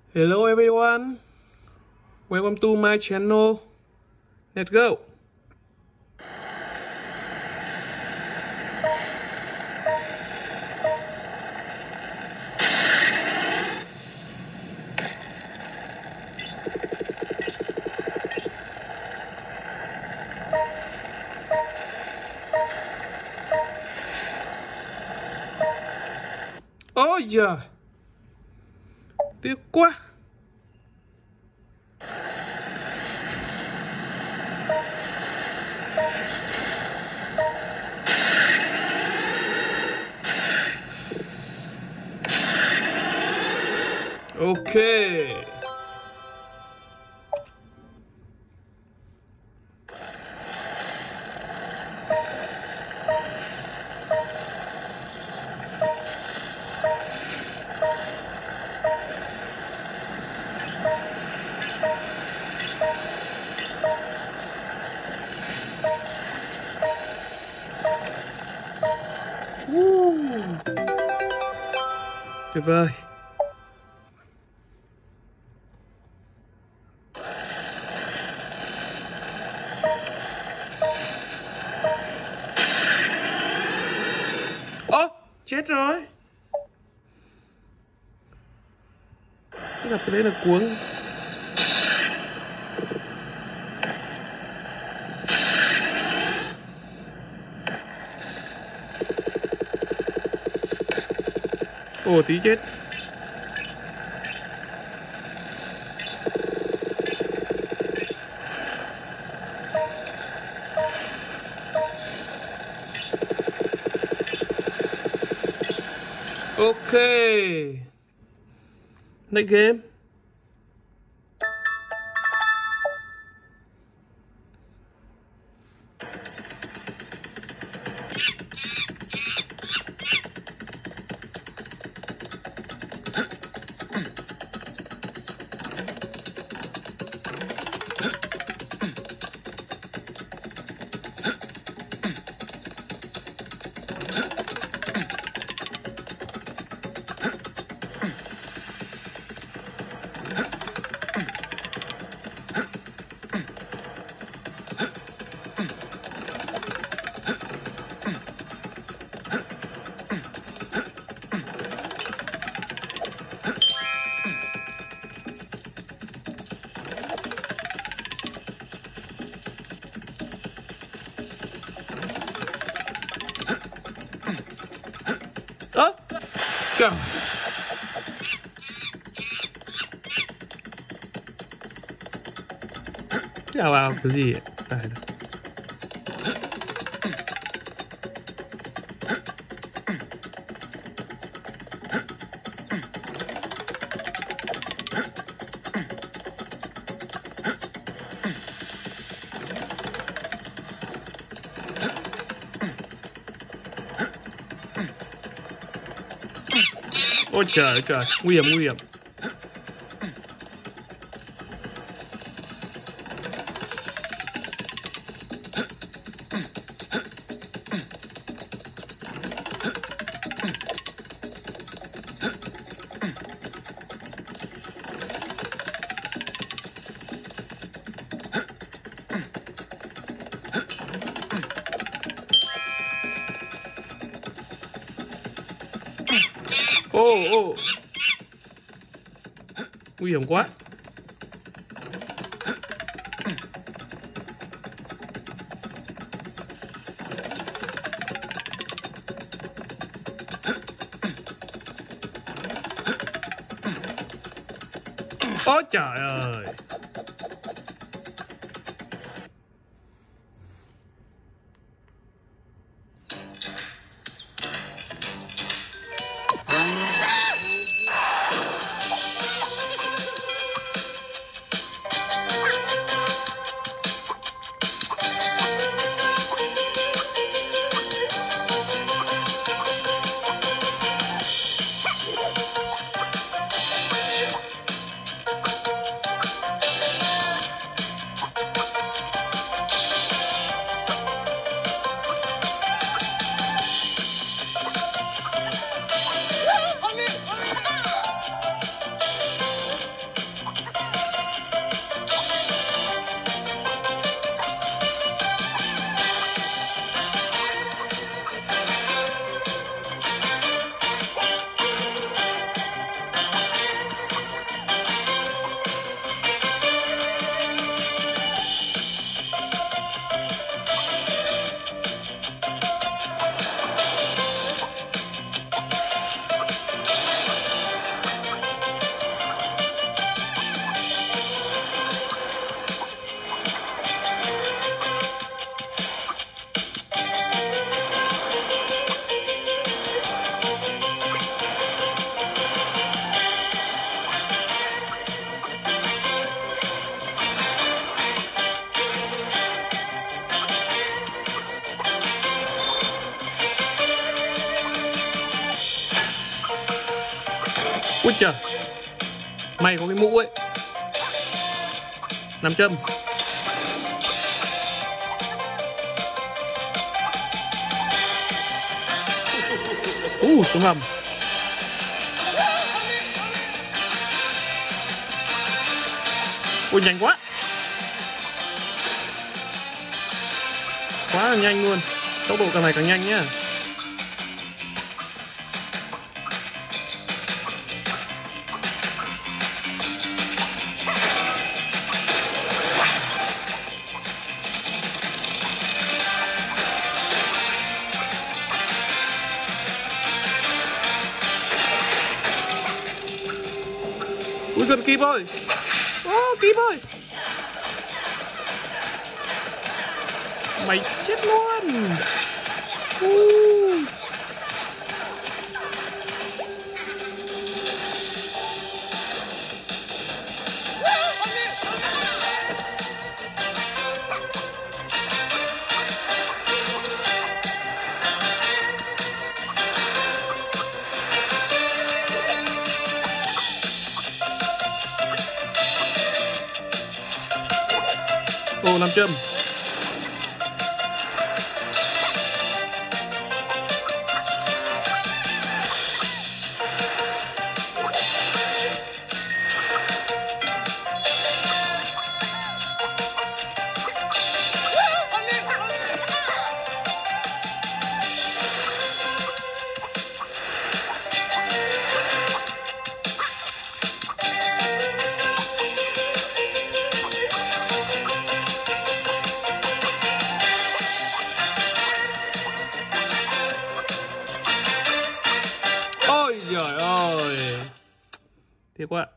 Hello everyone, welcome to my channel. Let's go. Ôi giời, tiếc quá. Ok. Tuyệt vời. Ơ, chết rồi. Cái gặp cái đấy là cuống. Ồ, tí chết. Ok. Next game. Ơ, trời. Chào vào cái gì vậy? Tài đâu. Ôi trời trời, nguy hiểm nguy hiểm. Ô, nguy hiểm quá. Ôi trời ơi. trời, may có cái mũ ấy. 5 châm. Xuống hầm. Ui nhanh quá. Quá là nhanh luôn. Tốc độ càng ngày càng nhanh nhá. Ui gần kịp rồi. Kịp rồi. Mày chết luôn. Ô 5 châm. Ôi giời ơi, tiếc quá.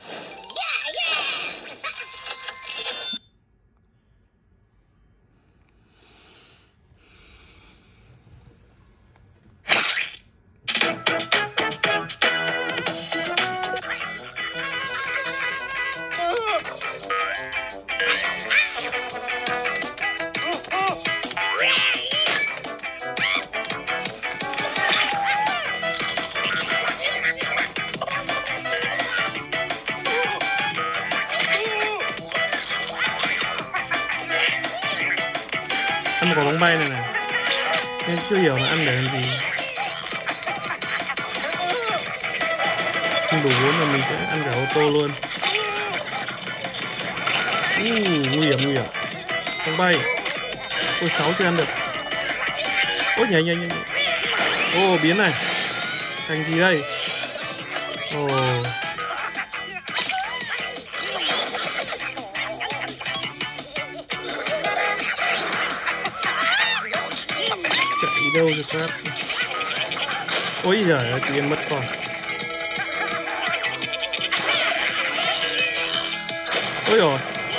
Ăn một quả bóng bay này này. Em chưa hiểu là ăn để làm gì. Không đủ vốn mà mình sẽ ăn cả ô tô luôn. Nguy hiểm. Bóng bay. Ôi 6 chưa ăn được. Ôi nhảy. Ô biến này. Thành gì đây? Ồ. Chạy đâu được phép. Ôi giời ơi, tiền mất còn. Ôi rồi.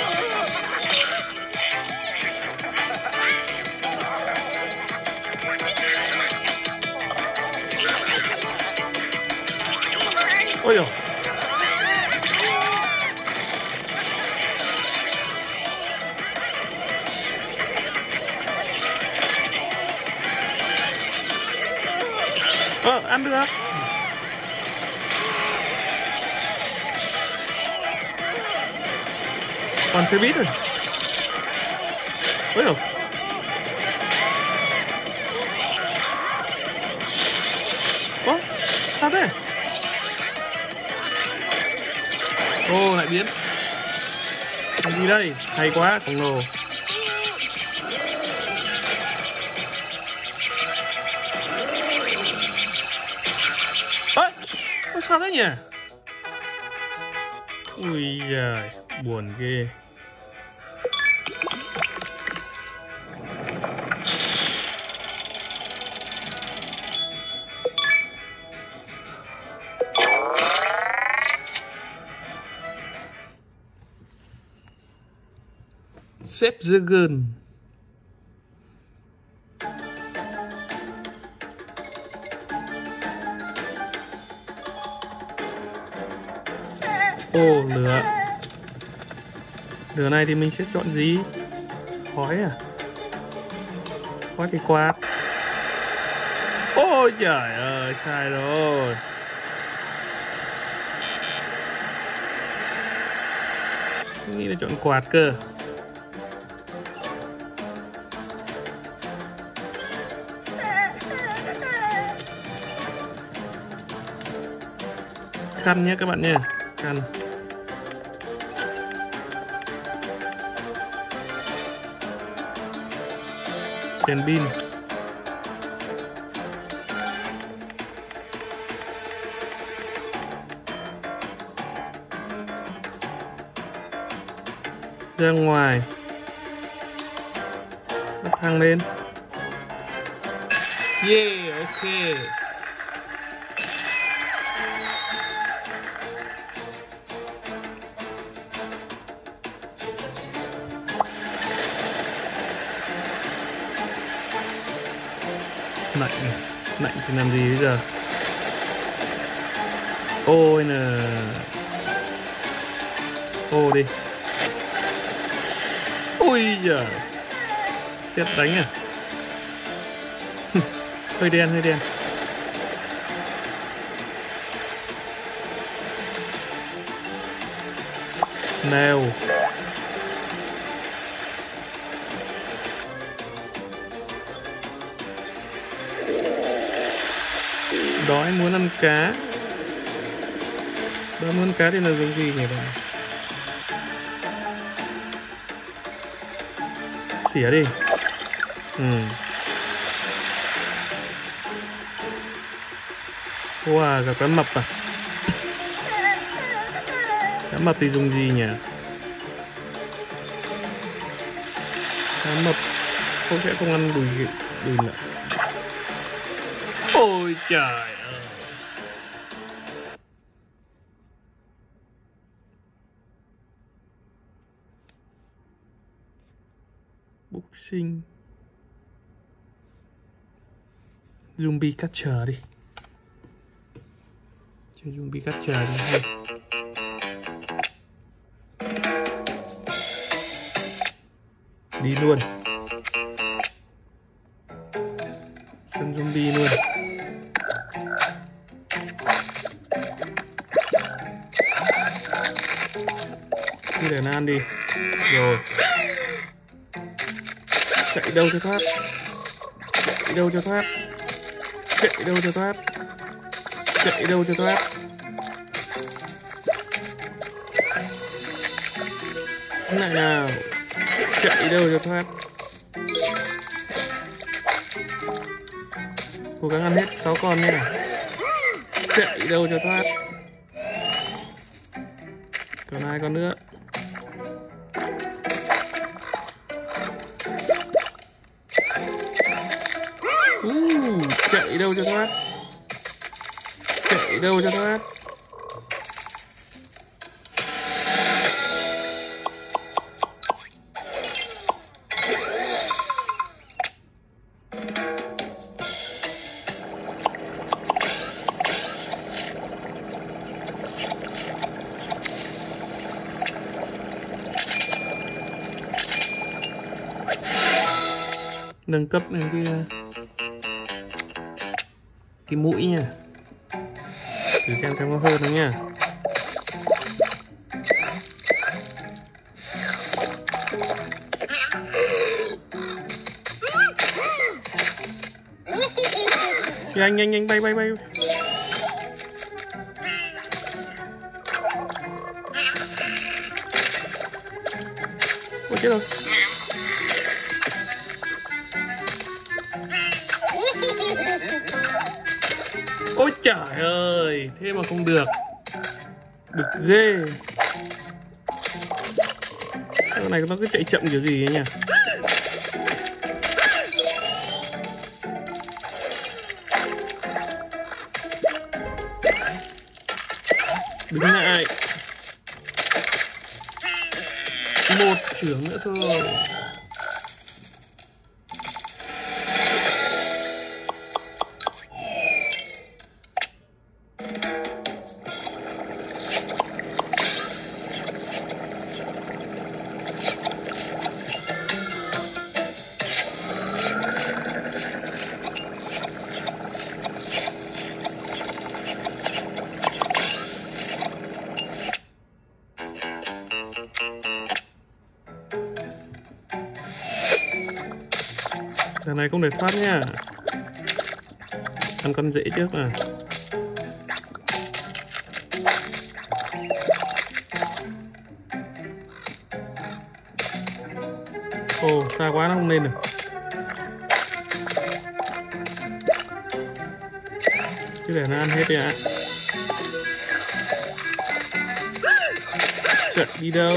Ôi giời. Ăn được. Còn xe buýt rồi. Ôi giời. Ủa? Sao thế? Ô lại biến. Cái gì đây? Hay quá, khổng lồ. Sao thế nhỉ? Ui giời, buồn ghê. Save the gun. Ô lửa. Lửa này thì mình sẽ chọn gì? Khói à? Khói cái quạt. Ôi trời ơi, sai rồi. Nghĩ là chọn quạt cơ. Khăn nhé các bạn nhé, khăn. Đèn pin. Ra ngoài. Bắt thang lên. Yeah, ok. Lạnh thì làm gì bây giờ? Ôi nè. Ô đi. Ôi giời. Xét đánh à? Hơi đen, hơi đen. Nào. Đói muốn ăn cá. Đói muốn ăn cá thì là giống gì nhỉ bạn? Xỉa đi. Wow, gặp cá mập à? Cá mập thì dùng gì nhỉ? Cá mập sẽ không ăn đùi lợn. Ôi trời ơi. Boxing. Zombie catcher đi. Chơi zombie catcher đi hay. Đi luôn. Sân zombie luôn. Cứ để nó ăn đi. Rồi. Chạy đâu cho thoát. Chạy đâu cho thoát. Chạy đâu cho thoát. Chạy đâu cho thoát. Lại nào. Chạy đâu cho thoát. Cố gắng ăn hết 6 con nhé. Chạy đâu cho thoát. Còn 2 con nữa. Chạy đâu cho thoát. Chạy đâu cho thoát. Nâng cấp này cái mũi nha, thử xem có hơn không nha. Nhanh bay. Ôi chết rồi. Ôi trời ơi, thế mà không được. Được ghê. Cái này nó cứ chạy chậm kiểu gì ấy nhỉ? Đứng lại. Một trưởng nữa thôi. Lần này không để thoát nha. Ăn con dễ trước à. Ồ, xa quá nó không lên được. Cứ để nó ăn hết đi ạ. Chạy đi đâu?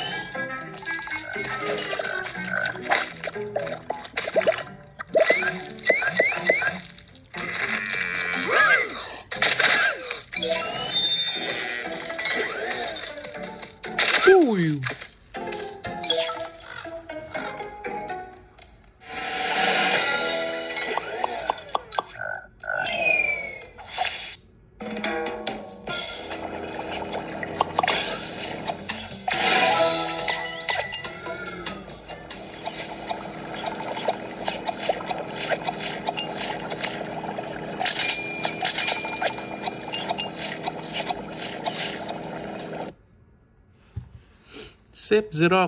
Ui. Xếp Zrock.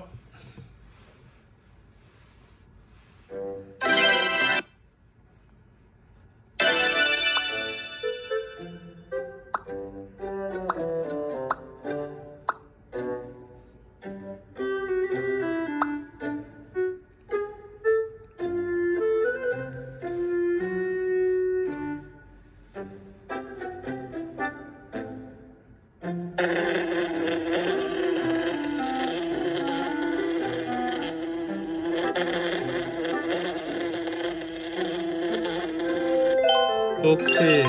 Ok.